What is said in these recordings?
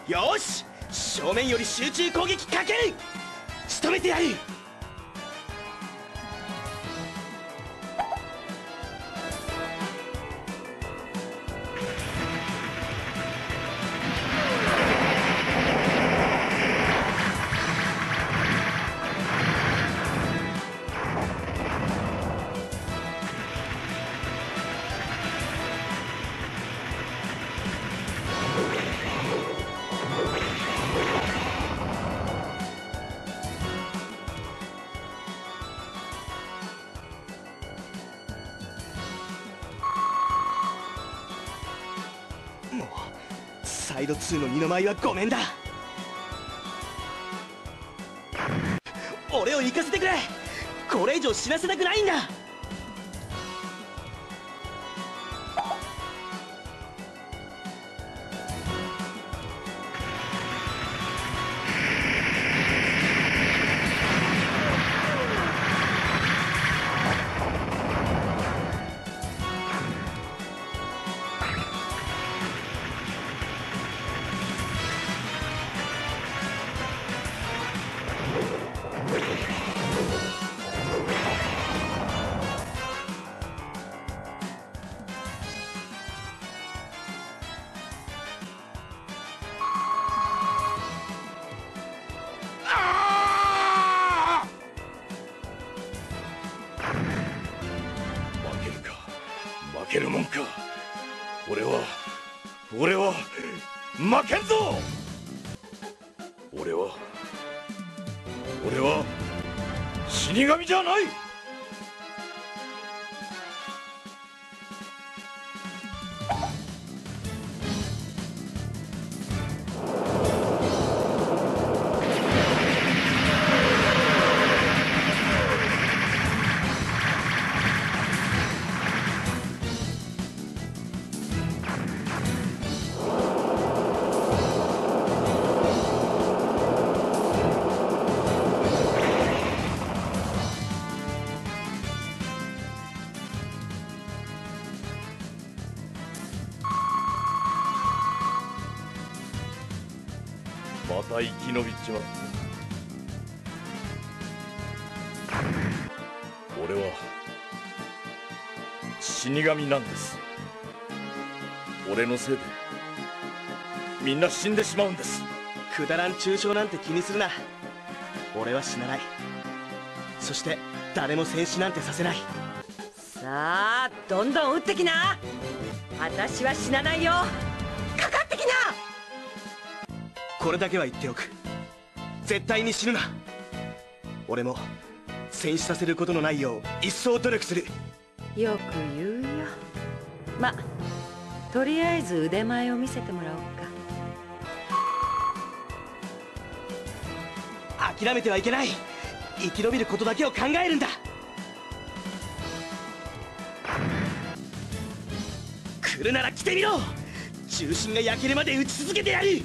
よーし、正面より集中攻撃かける。仕留めてやる。もうサイド2の二の舞はごめんだ。俺を行かせてくれ。これ以上死なせたくないんだ。 負けるもんか。俺は負けんぞ。俺は死神じゃない。また生き延びちまった。俺は死神なんです。俺のせいでみんな死んでしまうんです。 くだらん中傷なんて気にするな。俺は死なない。そして誰も戦死なんてさせない。 さあどんどん撃ってきな。私は死なないよ。かかってきな。 これだけは言っておく。絶対に死ぬな。俺も戦死させることのないよう一層努力する。 よく言うよ。ま、とりあえず腕前を見せてもらおうか。 諦めてはいけない。生き延びることだけを考えるんだ。来るなら来てみろ。重心が焼けるまで撃ち続けてやる。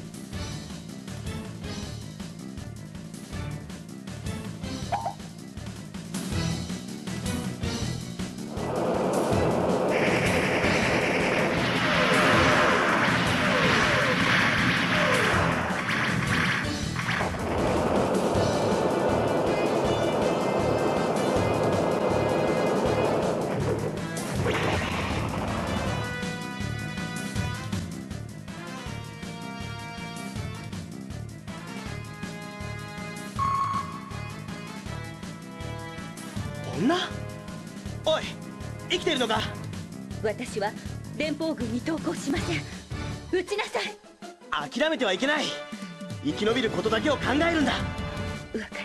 女？おい、生きてるのか？ 私は連邦軍に投降しません。撃ちなさい。 諦めてはいけない。生き延びることだけを考えるんだ。 わかりました。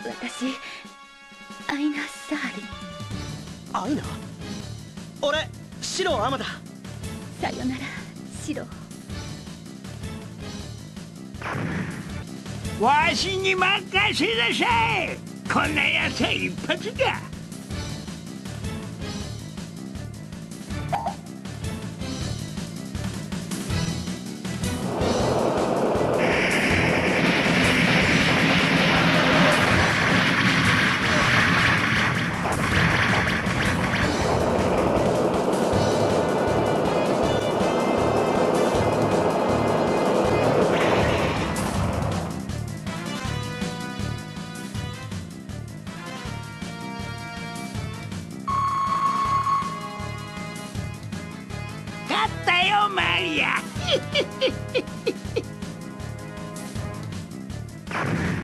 私、アイナ・サーリン。 アイナ？俺、シロ・アマだ。 さよなら、シロ。 わしに任せなさい。こんなやつは一発だ。 よマリア